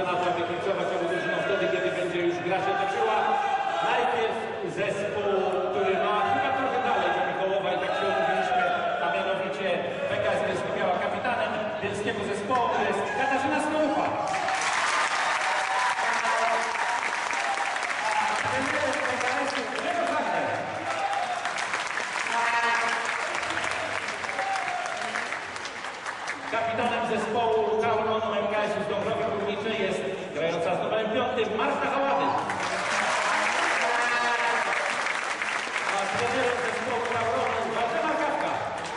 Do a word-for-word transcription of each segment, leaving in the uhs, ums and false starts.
szansę na to, aby kibicować obu drużynom wtedy, kiedy będzie już gra się toczyła. Najpierw zespół, który ma chyba trochę dalej do Mikołowa i tak się umówiliśmy, a mianowicie P K S Bielsko-Biała. Kapitanem bielskiego zespołu jest Katarzyna Skołupa. Kapitanem zespołu Tauron M K S z Dąbrowy Górniczej jest grająca z numerem piątym Marta Hałady. A trenerem zespołu Tauronu Waldemar Kawka.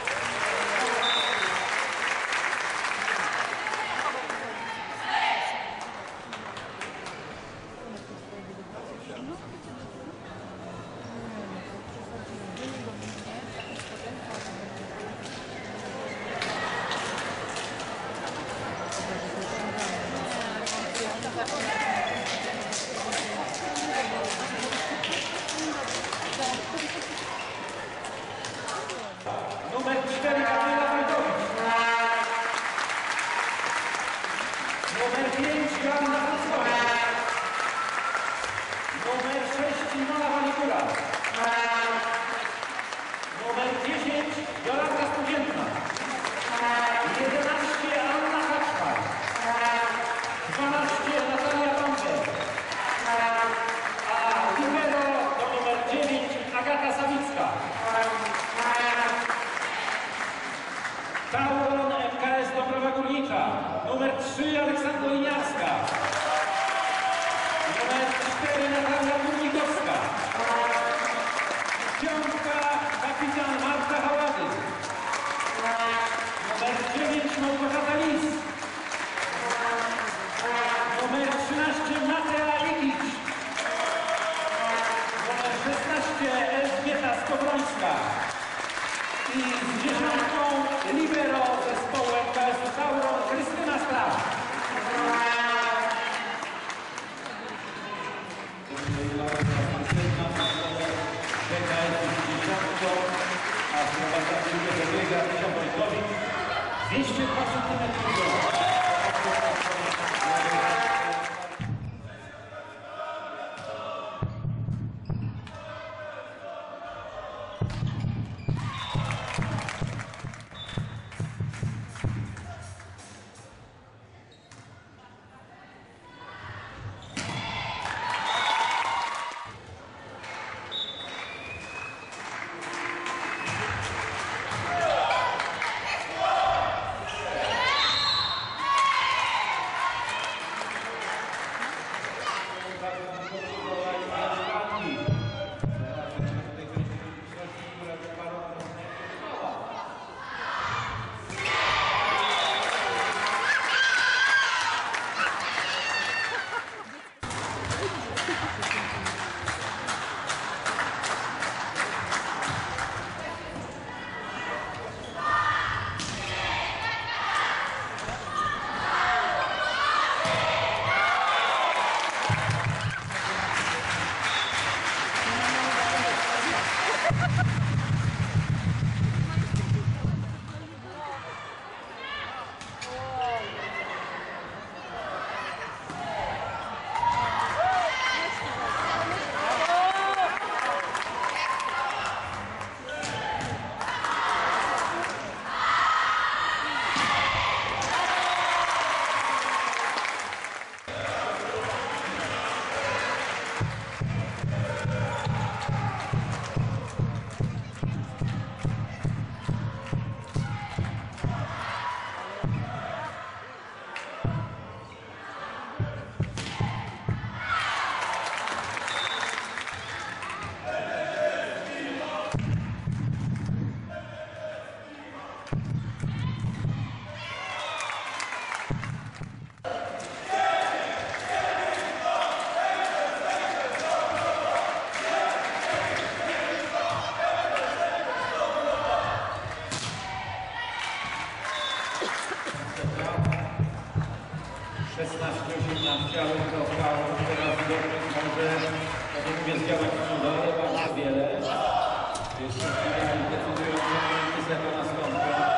Numer cztery Gabriela Wojtowicz. Numer pięć Joanna Wrocławia. Numer sześć Ilona Walikura. Numer dziesięć Jolanta Studzienna. jedenaście Anna Haczmar. dwanaście Natalia Bamber. A libero to numer dziewięć Agata Sawicka. Tauron M K S Dąbrowa Górnicza. Numer trzy Aleksandra Liniarska. Numer cztery Natalia Górnikowska. Piątka kapitan Marta Hałady. Numer dziewięć Małgorzata Lis. Numer trzynaście Matea Igić. Numer szesnaście Elżbieta Skowrońska. I z dziesiątką libero zespołu M K S Tauron Krystyna Straż. P K S z dziesiątką, a w reprezentacji wybiega Misia Wojtowicz. dwieście dwa centymetry. szesnaście osiemnaście, ale to teraz dobrze może, tak jak mówię, zdziałać cuda, ale bardzo wiele. Jeszcze decydujące momenty z tego nastąpią.